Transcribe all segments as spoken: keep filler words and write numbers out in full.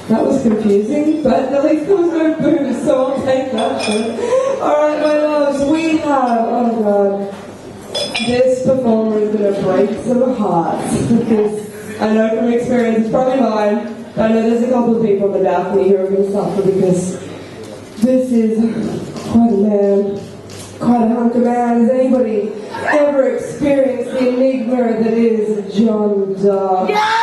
That was confusing, but at least there was no booze, so I'll take that shit. Alright, my loves, we have, oh god, this performer is going to break some hearts, because I know from experience, it's probably mine, but I know there's a couple of people in the balcony who are going to suffer, because this is quite a man, quite a hunk of man. Has anybody ever experienced the enigma that is John Dark? Yeah!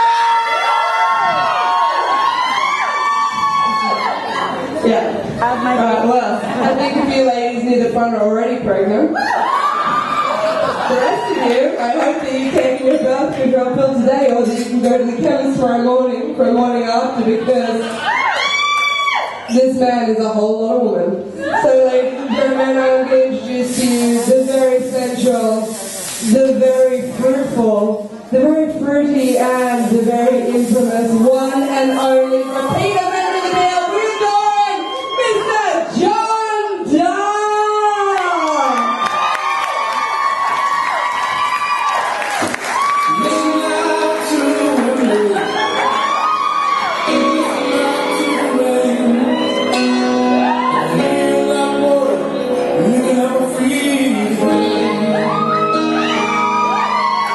Yeah. Alright, well, I think a few ladies near the front are already pregnant. The rest of you, I hope that you've taken your birth control pill today, or that you can go to the chemist tomorrow morning for a morning after, because this man is a whole lot of woman. So, ladies and gentlemen, I'm going to introduce to you the very sensual, the very fruitful, the very fruity, and the very infamous one and only repeat of member of the Bell, we're going, Mister John Dark!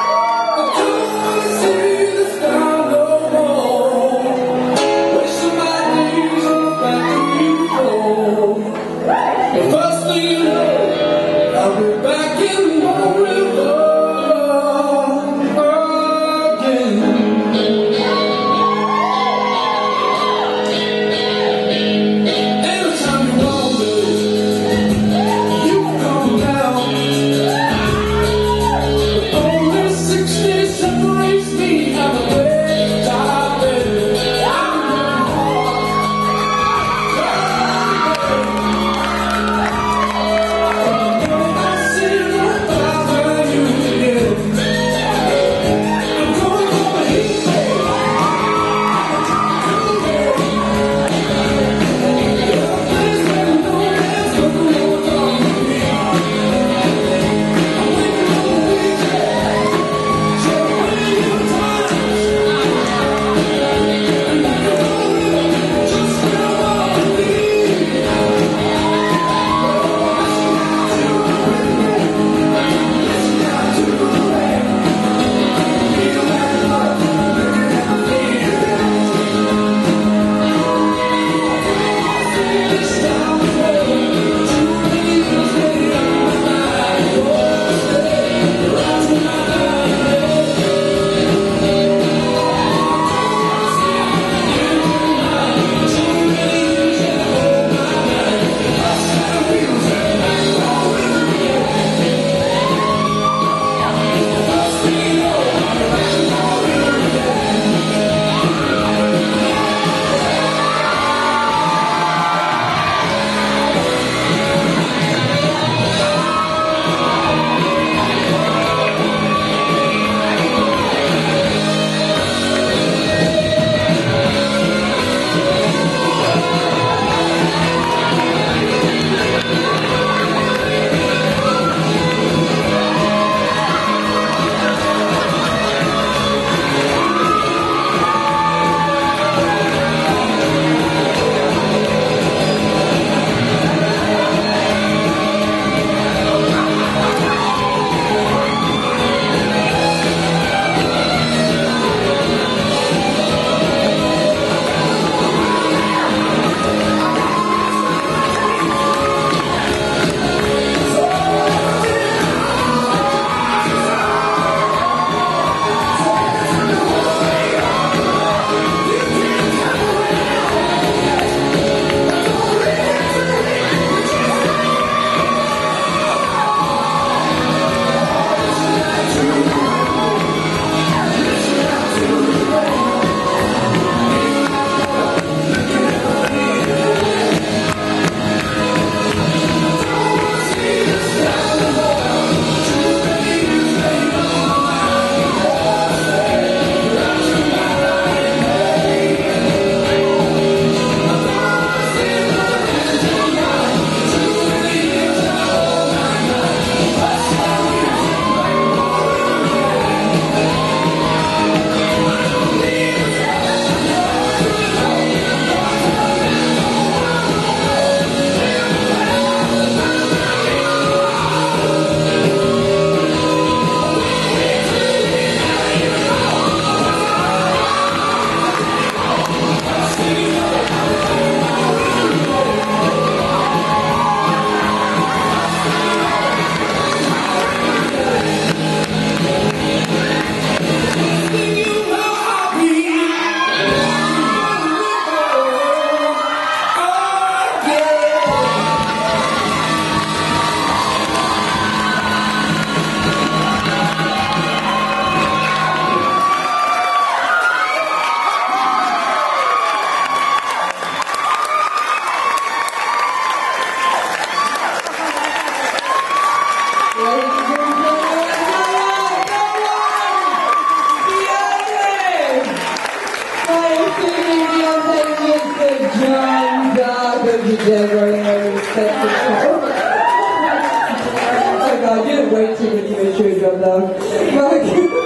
Somebody January and respected couple. Oh God, you didn't wait till you get your job though.